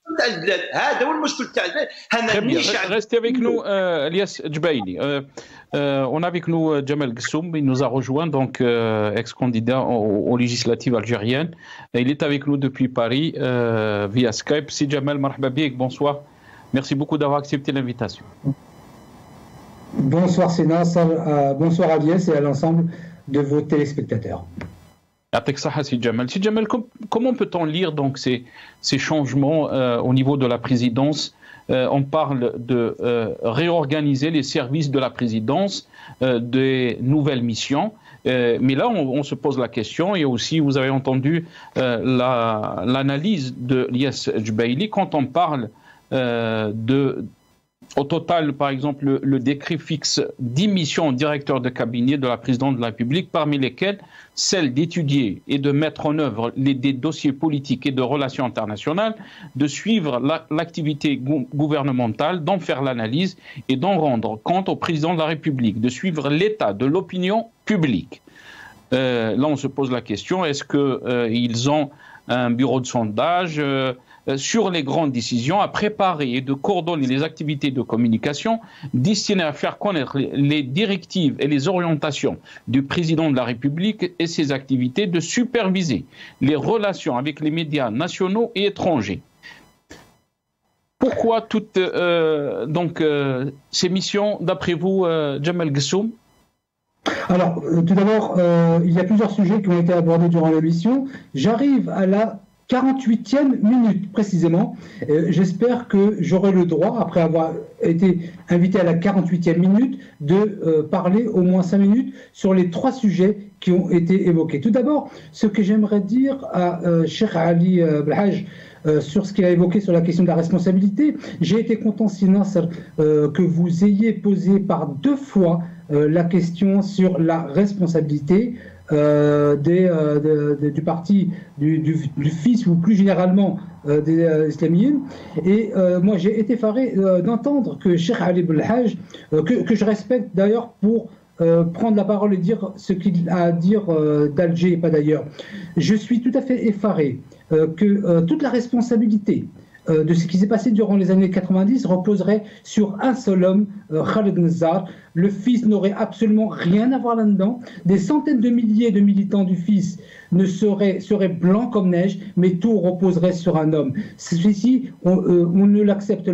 Restez avec nous, Elias Djbaili. On a avec nous Jamel Ghessoum, il nous a rejoint, donc ex-candidat aux législatives algériennes. Il est avec nous depuis Paris via Skype. Si Jamel, marhaba bik, bonsoir. Merci beaucoup d'avoir accepté l'invitation. Bonsoir Sénat, bonsoir à Elias et à l'ensemble de vos téléspectateurs. Si Jamel, comment peut-on lire donc ces changements au niveau de la présidence? On parle de réorganiser les services de la présidence, des nouvelles missions. Mais là, on se pose la question, et aussi, vous avez entendu l'analyse de Elias Djbaili quand on parle au total, par exemple, le décret fixe 10 missions au directeur de cabinet de la présidente de la République, parmi lesquelles celle d'étudier et de mettre en œuvre des dossiers politiques et de relations internationales, de suivre l'activité gouvernementale, d'en faire l'analyse et d'en rendre compte au président de la République, de suivre l'état de l'opinion publique. Là, on se pose la question, est-ce qu'ils ont un bureau de sondage sur les grandes décisions, à préparer et de coordonner les activités de communication destinées à faire connaître les directives et les orientations du président de la République et ses activités, de superviser les relations avec les médias nationaux et étrangers. Pourquoi toutes ces missions, d'après vous, Jamel Ghessoum? Alors, tout d'abord, il y a plusieurs sujets qui ont été abordés durant l'émission. J'arrive à la 48e minute précisément. J'espère que j'aurai le droit, après avoir été invité à la 48e minute, de parler au moins 5 minutes sur les 3 sujets qui ont été évoqués. Tout d'abord, ce que j'aimerais dire à Cheikh Ali Belhaj sur ce qu'il a évoqué sur la question de la responsabilité. J'ai été content, Nasser, que vous ayez posé par 2 fois la question sur la responsabilité du parti du fils, ou plus généralement des islamiens. Et moi j'ai été effaré d'entendre que Cheikh Ali Belhaj, que je respecte d'ailleurs pour prendre la parole et dire ce qu'il a à dire d'Alger et pas d'ailleurs. Je suis tout à fait effaré que toute la responsabilité de ce qui s'est passé durant les années 90 reposerait sur un seul homme, Khaled Nezzar. Le fils n'aurait absolument rien à voir là-dedans. Des centaines de milliers de militants du fils seraient blancs comme neige, mais tout reposerait sur un homme. Celui-ci, on ne l'accepte.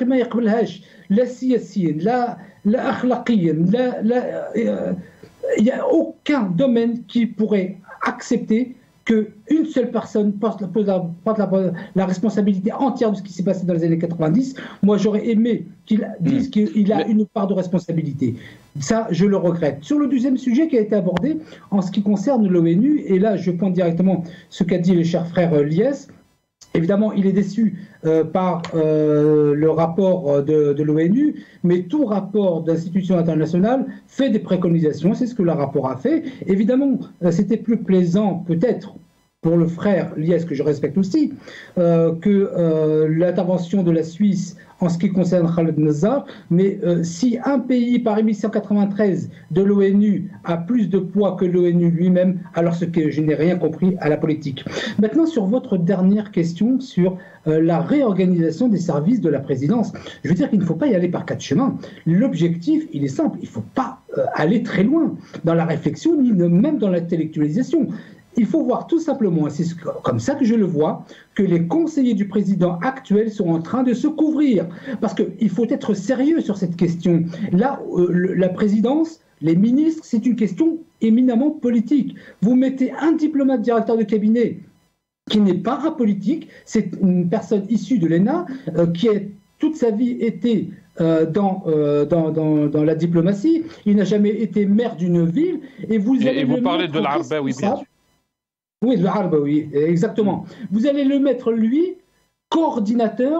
Il n'y a aucun domaine qui pourrait accepter qu'une seule personne porte la responsabilité entière de ce qui s'est passé dans les années 90. Moi, j'aurais aimé qu'il dise qu'il a une part de responsabilité. Ça, je le regrette. Sur le deuxième sujet qui a été abordé, en ce qui concerne l'ONU, et là, je pointe directement ce qu'a dit le cher frère Lies. Évidemment, il est déçu par le rapport de l'ONU, mais tout rapport d'institution internationale fait des préconisations, c'est ce que le rapport a fait. Évidemment, c'était plus plaisant peut-être pour le frère Lies, que je respecte aussi, que l'intervention de la Suisse en ce qui concerne Khaled Nezzar, mais si un pays par émission 93 de l'ONU a plus de poids que l'ONU lui-même, alors ce que je n'ai rien compris à la politique. Maintenant, sur votre dernière question sur la réorganisation des services de la présidence, je veux dire qu'il ne faut pas y aller par 4 chemins. L'objectif, il est simple, il ne faut pas aller très loin dans la réflexion, ni même dans l'intellectualisation. Il faut voir tout simplement, et c'est comme ça que je le vois, que les conseillers du président actuel sont en train de se couvrir. Parce qu'il faut être sérieux sur cette question. Là, la présidence, les ministres, c'est une question éminemment politique. Vous mettez un diplomate directeur de cabinet qui n'est pas un politique, c'est une personne issue de l'ENA qui a toute sa vie été dans la diplomatie, il n'a jamais été maire d'une ville, et vous parlez de l'Arba, oui, bien sûr. Oui, l'Arba, oui, exactement. Vous allez le mettre, lui, coordinateur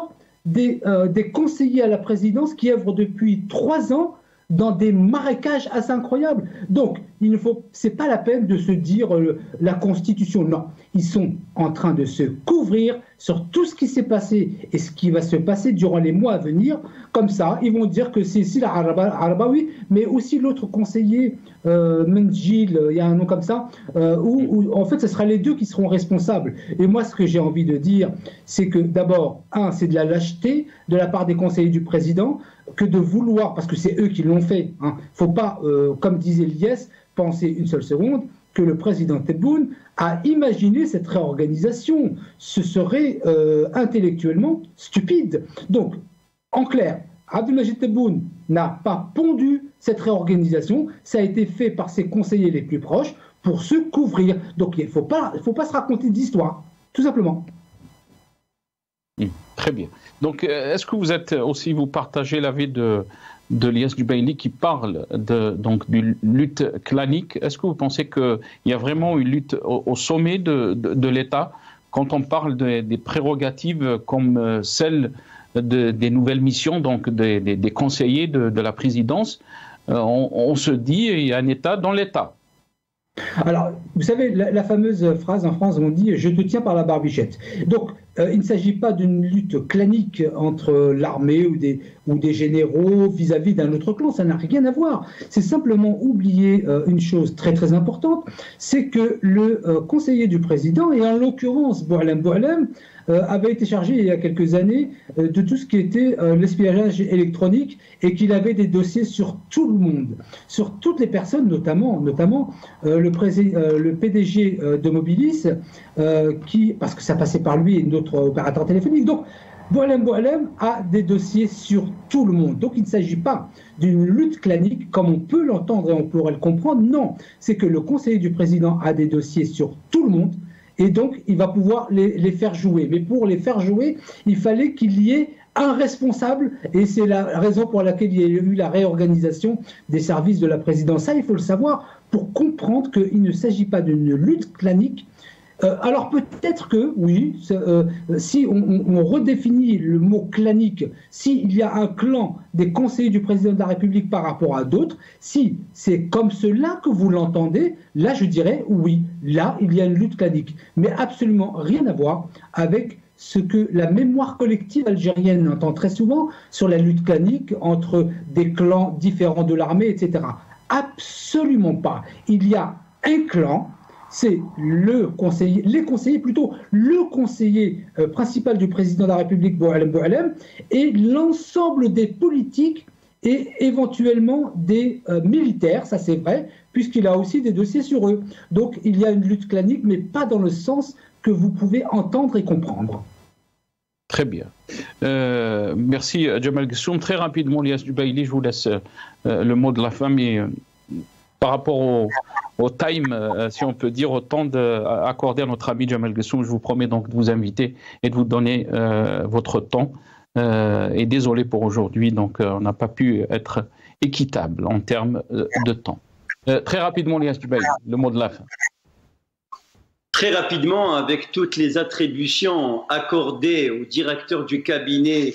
des conseillers à la présidence qui œuvrent depuis 3 ans dans des marécages assez incroyables. Donc, c'est pas la peine de se dire la Constitution. Non, ils sont en train de se couvrir sur tout ce qui s'est passé et ce qui va se passer durant les mois à venir. Comme ça, ils vont dire que c'est Sila Arabawi, mais aussi l'autre conseiller, Menjil, il y a un nom comme ça, où en fait, ce sera les deux qui seront responsables. Et moi, ce que j'ai envie de dire, c'est que d'abord, c'est de la lâcheté de la part des conseillers du président, que de vouloir, parce que c'est eux qui l'ont fait, il ne faut pas, comme disait Liès, penser une seule seconde que le président Tebboune a imaginé cette réorganisation. Ce serait intellectuellement stupide. Donc, en clair, Abdelmajid Tebboune n'a pas pondu cette réorganisation, ça a été fait par ses conseillers les plus proches pour se couvrir. Donc, il ne faut pas se raconter d'histoire, tout simplement. Très bien. Donc, est-ce que vous partagez l'avis de Liès Jubaili qui parle d'une lutte clanique? Est-ce que vous pensez qu'il y a vraiment une lutte au sommet de l'État quand on parle des prérogatives comme celle des nouvelles missions, donc des conseillers de la présidence? On se dit qu'il y a un État dans l'État. Alors, vous savez, la fameuse phrase en France, on dit « je te tiens par la barbichette ». Donc, il ne s'agit pas d'une lutte clanique entre l'armée ou des généraux vis-à-vis d'un autre clan, ça n'a rien à voir. C'est simplement oublier une chose très très importante, c'est que le conseiller du président, et en l'occurrence Boualem, avait été chargé il y a quelques années de tout ce qui était l'espionnage électronique et qu'il avait des dossiers sur tout le monde, sur toutes les personnes, notamment le PDG de Mobilis, parce que ça passait par lui et d'autres opérateurs téléphoniques. Donc, Boualem a des dossiers sur tout le monde. Donc, il ne s'agit pas d'une lutte clanique comme on peut l'entendre et on pourrait le comprendre. Non, c'est que le conseiller du président a des dossiers sur tout le monde. Et donc, il va pouvoir les faire jouer. Mais pour les faire jouer, il fallait qu'il y ait un responsable. Et c'est la raison pour laquelle il y a eu la réorganisation des services de la présidence. Ça, il faut le savoir pour comprendre qu'il ne s'agit pas d'une lutte clanique. Alors peut-être que, oui, si on redéfinit le mot clanique, s'il y a un clan des conseillers du président de la République par rapport à d'autres, si c'est comme cela que vous l'entendez, là je dirais oui, là il y a une lutte clanique. Mais absolument rien à voir avec ce que la mémoire collective algérienne entend très souvent sur la lutte clanique entre des clans différents de l'armée, etc. Absolument pas. Il y a un clan. C'est le conseiller principal du président de la République, Boualem, et l'ensemble des politiques et éventuellement des militaires, ça c'est vrai, puisqu'il a aussi des dossiers sur eux. Donc il y a une lutte clanique, mais pas dans le sens que vous pouvez entendre et comprendre. Très bien. Merci Jamal Gessoum. Très rapidement, Liès Jubaili, je vous laisse le mot de la fin, mais par rapport au time, si on peut dire, au temps accordé à notre ami Jamal Gessoum, je vous promets donc de vous inviter et de vous donner votre temps. Et désolé pour aujourd'hui, donc on n'a pas pu être équitable en termes de temps. Très rapidement, Liès Jubaili, le mot de la fin. Très rapidement, avec toutes les attributions accordées au directeur du cabinet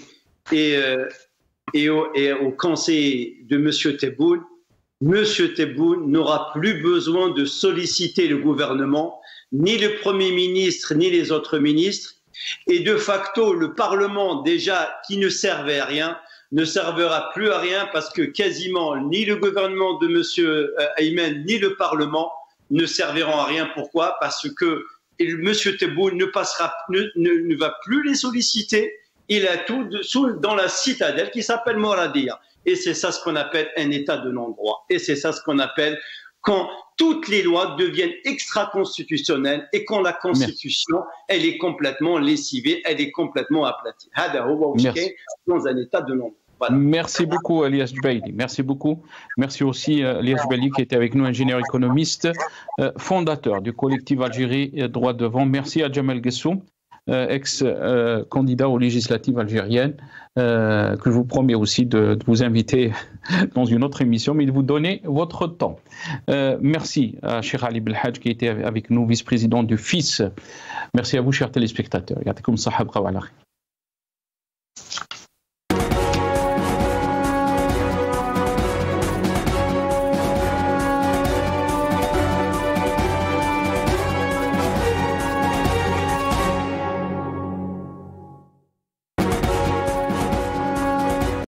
et au conseil de M. Tebboune, M. Tebboune n'aura plus besoin de solliciter le gouvernement, ni le Premier ministre, ni les autres ministres. Et de facto, le Parlement, déjà, qui ne servait à rien, ne servira plus à rien parce que quasiment ni le gouvernement de M. Aymen, ni le Parlement ne serviront à rien. Pourquoi? Parce que M. Tebboune ne va plus les solliciter. Il a tout dans la citadelle qui s'appelle Moradia. Et c'est ça ce qu'on appelle un état de non-droit. Et c'est ça ce qu'on appelle quand toutes les lois deviennent extra-constitutionnelles et quand la Constitution, elle est complètement lessivée, elle est complètement aplatie. Merci. Dans un état de non-droit. Voilà. Merci beaucoup, Liès Jubaili. Merci beaucoup. Merci aussi, Liès Jubaili, qui était avec nous, ingénieur économiste, fondateur du collectif Algérie Droit Devant. Merci à Jamal Gessoum, ex-candidat aux législatives algériennes, que je vous promets aussi de vous inviter dans une autre émission, mais de vous donner votre temps. Merci à Cheikh Ali Belhadj qui était avec nous, vice-président du FIS. Merci à vous, chers téléspectateurs.